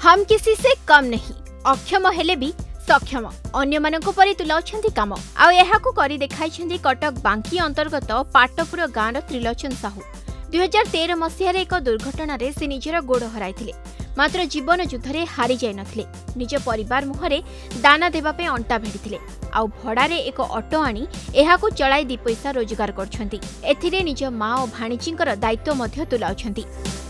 हम किसी से कम नहीं, अक्षम हेले भी सक्षम अन्य मानक परि तुलाउछन्ति काम आ एहाकु करि देखाइछन्ति कटक बांकी अंतर्गत पाटपुर गाँव त्रिलोचन साहू। 2013 मसीह एक दुर्घटना रे से निजर गोड़ हराइथिले, मात्र जीवन युद्ध हारी जाई नथिले। निज परिवार मुहरे दाना देबा पे अंटा भिड़िथिले आ भड़ारे एक ऑटो आनी एहाकु चलाई 2 पैसा रोजगार करछन्ति। एथिरे निज माँ और भाणीजींकर दायित्व मध्य तुलाउछन्ति।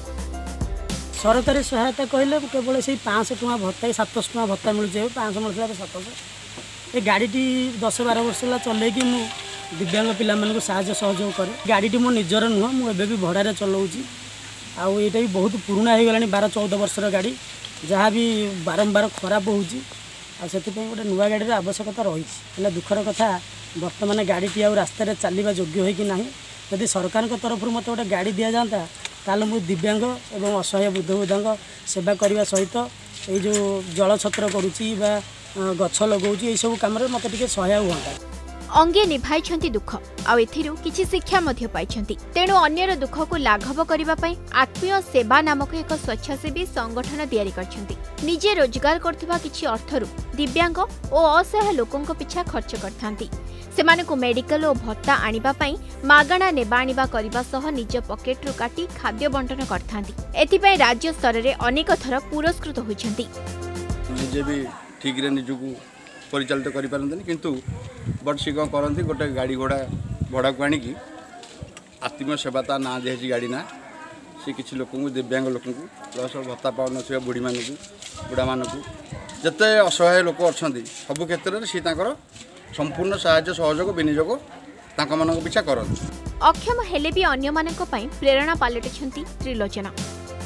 सरकारी सहायता कहले केवल से 500 टका भत्ता 700 टका भत्ता मिल जाए 500 मिलता 700। ये गाड़ी 10-12 वर्ष है चलैकी मु दिव्यांग पिला मानक साहाय्य सहयोग करे। गाड़ी मो निजर नुह मुझे भी भड़ारे चलाऊँगी आउ ये भी बहुत पुराना हो गला 12-14 वर्षर गाड़ी जहाँ भी बारंबार खराब होती गोटे नुआ गाड़ी आवश्यकता रही। दुखर कथा बर्तमान गाड़ी आ रास्तार चलवा योग्य हो कि ना। यदि सरकार तरफ मत गोटे गाड़ी दि जाता ताल मु दिव्यांग एवं असहाय वृद्ध वृद्धा सेवा करने सहित ये जो जल छत्र करुँची गछ लगाऊँ ये सब कम मत सहाय हुआ। अंगे निभाई दुख आउ किछि शिक्षा मध्य पाइछन्ति। तेणु अन्यर दुख को लाघव करबा पई आत्मीय सेवा नामक एक स्वच्छासेवी संगठन तैयारी करछन्ति। निजे रोजगार करथिबा किछि अर्थरु दिव्यांग और असहाय लोकंक पिछा खर्च करथांती। सेमानकु मेडिकल और भत्ता आनिबा पई मागणा नेबा आनिबा करबा सह निज पॉकेटरु काटी खाद्य बंटन करथांती। एथिपई राज्य स्तर रे अनेक थर पुरस्कृत होइछन्ति। निजे भी ठीक रे निजुकु परिचालित करें किंतु बट सी कौन करती गोटे गाड़ी घोड़ा भड़ा को आणिकी आत्मीय सेवा ना दिखाई गाड़ी ना सी किसी लोक दिव्यांग लोक प्लस भत्ता पाऊन बुढ़ी मानक बुढ़ा मानक जिते असहाय लोक अच्छा सबु क्षेत्र में सी संपूर्ण साहाय्य सहयोग विनियोग मान पिछा कर। अक्षम हेले भी अन्य मानक पई प्रेरणा पालटिछन्ति त्रिलोचना।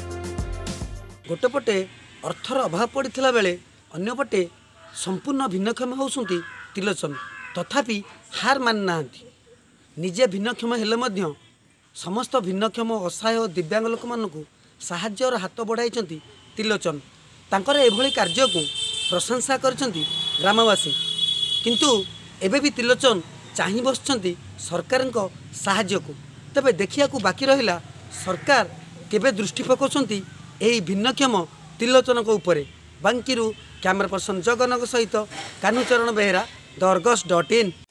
गोटे पटे अर्थर अभाव पड़ता बेले अन्य पटे संपूर्ण भिन्नक्षम होउसुंती त्रिलोचन तथापि हार मान ना। निजे भिन्नक्षम हेले मध्य समस्त भिन्नक्षम असहाय और दिव्यांग लोक मानकु साहाय्यर हाथ बढ़ाई त्रिलोचन। तांकर एभली कार्य को प्रशंसा करछन्ती ग्रामवासी। किंतु एबे भी त्रिलोचन चाहि बसछन्ती सरकार साहाय्य को। तबे देखिया को बाकी रहिला सरकार केबे दृष्टि पकाउछन्ती एही भिन्नक्षम त्रिलोचन को ऊपर। बांकीरू कैमरा पर्सन जगन्नाथ सहित कान्हूचरण बेहेरा द अर्गस.in।